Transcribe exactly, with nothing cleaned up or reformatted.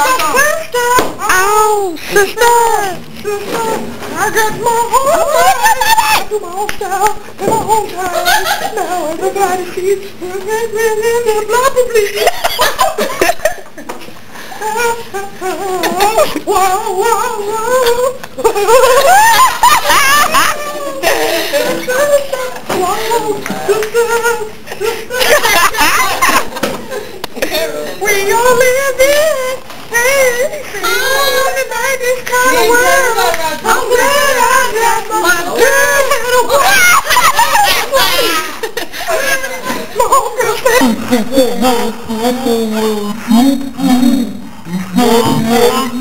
sister. Oh, sister. Sister. I got my own life. I do my own style in my own time. Now everybody sees the probably. Wow, wow, wow. We all live in, hey, we all live in this kind of world. I'm glad I got my girl. My girl.